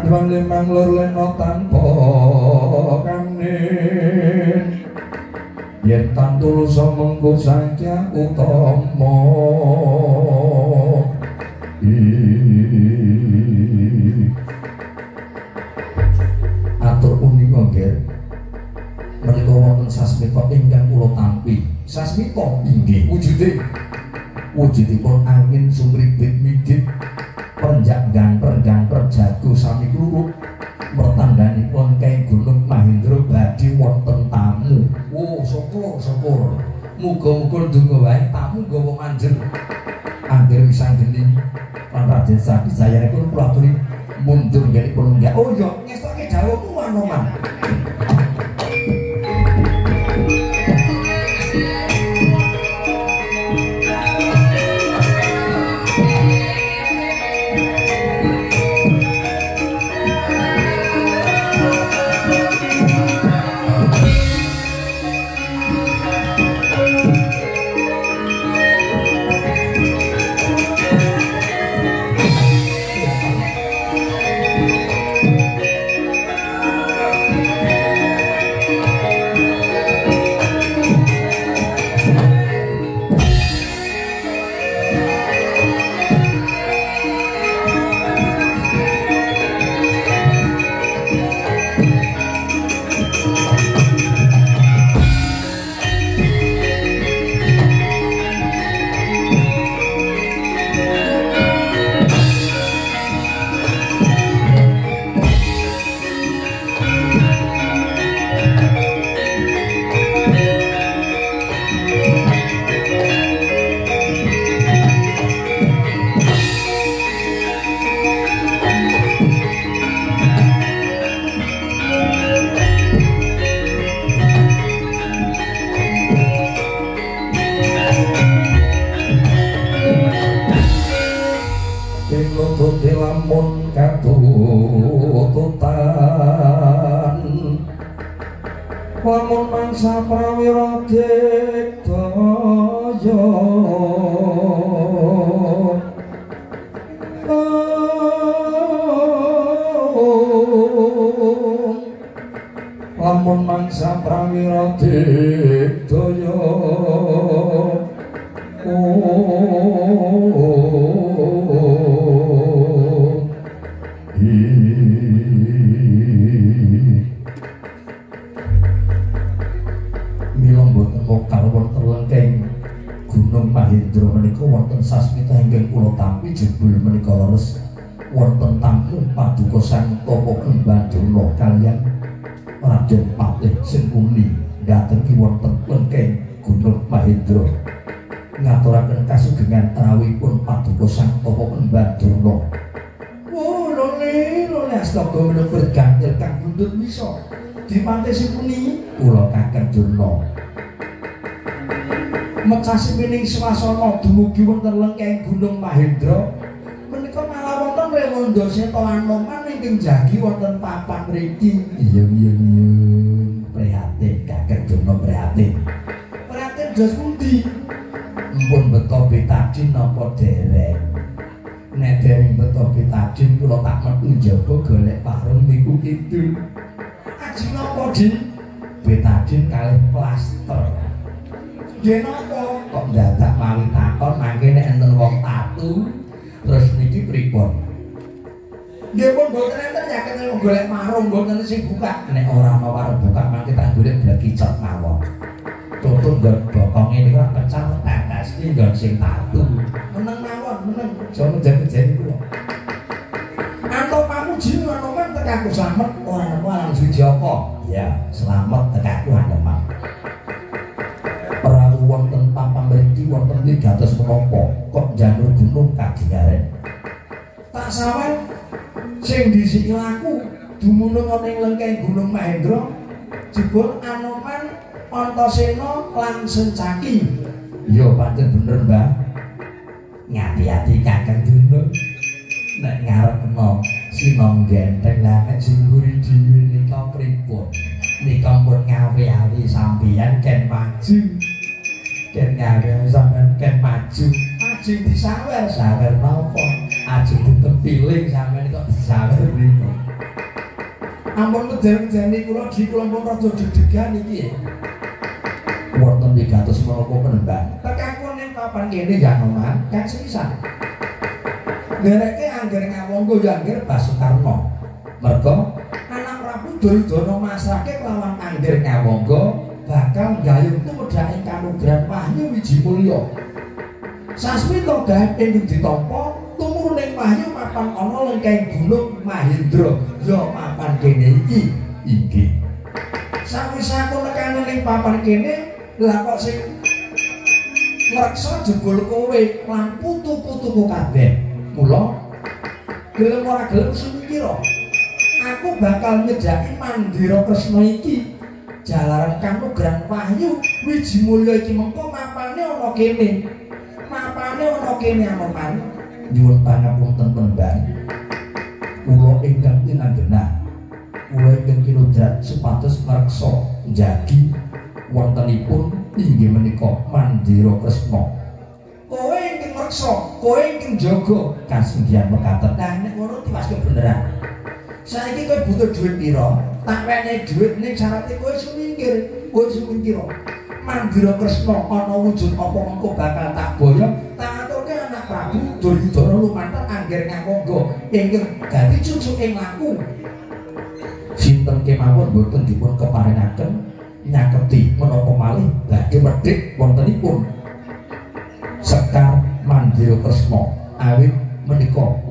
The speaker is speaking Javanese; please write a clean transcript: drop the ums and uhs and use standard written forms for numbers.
Pandwan limang lur lena tanpa kanin yen tan tulus mengko saja utama atur punika nggih menika wonten sasmita ingkang kula tampi sasmita inggih wujudipun angin sumribit midit penjak ganter jago sami kluruk mertandanipun keng Gunung Mahindra badhe wonten tamu. Oh, syukur. Muga-muga ndonga wae tamu nggawa manjer. Angger wisanggeni lan Raden Sabisayane pun kula aturi mundur nggih enggak. Oh iya, ngestoke dawuhmu Anoman. Lamun mangsa prawira digdaya lamun mangsa prawira digdaya Mahindra menika wonten sasmita ingkang kula tampi jebul menika leres wonten tamu paduka sang Tapa Kembang Durna kaliyan Raden Patih Sengkuni dateng wonten lengkeng Gunung Mahindra ngaturaken kasugengan rawuhipun paduka sang Tapa Kembang Durna. Oh lole astaga menawa ganjel kang buntut wisa dipantih Sengkuni kula Kakang Durna mecasi mining swasana dumugi wonten lengkeng Gunung Mahindra menika malah wonten Rewanda Seta Anoman ingkang jagi wonten papan mriki. Iya prihatin Kakang Durna prihatin dos pundi mpun beto betadin napa dereng nek dereng beto betadin kula tak metu njaba golek parung niku kidul ajeng napa din betadin kalih plaster. Yen apa kok dadak mawi takon mangke nek enten wong tatu terus niki pripun? Nggih pun boten enten yakin golek marung boten sing buka. Nek ora ana warung buka mangke tak golek blek kicot mawon. Tutuk nggon bokonge niku pecah tetes iki nggon sing tatu. Meneng mawon, meneng. Aja menjen-menjen kula. Antuk pamuji Anoman tekaku slamet ora nemu alang suci apa? Ya, selamat tekaku Anoman. Wonten papan mriki wonten wigatos menapa kok janur gunung kadingaren tak sawen sing disiki laku dumunung ana ing lengkeng Gunung Mahindra jebul Anoman Antasena lan Sencaki. Ya pancen bener Mbah ngati-ati Kakang Durna nek ngarep kena sinong genteng lah nek sing mburi dhewe nika pripun nika pun ngawi-awi sampeyan ken maju ken ngawe sampean ken maju ajeng disawer sawer napa ajeng ditempiling sampean kok disawer niku Ampun medeni kula di kula pun rada deg-degan iki. Wonten wigatos menapa penembang. Tekaku ning papan kene ya Noman, kan sepisan. Ngereke angger ngawonggo ya angger Basukarna. Merga anak Prabu Duryudana masrake lawan angger ngawonggo bakal gayung tumedhake kanugrahan Wahyu Wijimulya. Sasmita gawe ing ditampa tumurning Wahyu mapan ana lengkeng gunung Mahendra ya papan kene iki inggih. Sawise aku nekane ning papan kene lah kok sing ngreksa jebul kowe lan putu-putuku kabeh. Mula gelem ora gelem sumikira aku bakal nyedhaki Mandira Kresna iki jalaran kanugrahan Wahyu Wijimulya iki mengko mapane ana kene. Mapane ana kene Anoman. Nyuwun pangapunten Penembang. Kula ingkang pinanggena kula ingkang kinudrat supados ngreksa njagi wontenipun inggih menika Mandira Kresna. Kowe ingkang ngreksa, kowe ingkang jaga kasinggihan mekaten. Nah nek ngono tiwas kebeneran. Saiki kowe butuh dhuwit pira? Tak wenehi dhuwit ning syaraté kowe sumingkir, kowe sumingkira. Mandira Kresna ana wujud apa mengko bakal tak boyo, tak aturke anak Prabu Duryudana lumantar angger ngawonggo ingkang dadi cucuking laku. Sinten kemawon boten dipun keparingaken nyaketi menapa malih badhe medhik wontenipun Sekar Mandira Kresna awit menika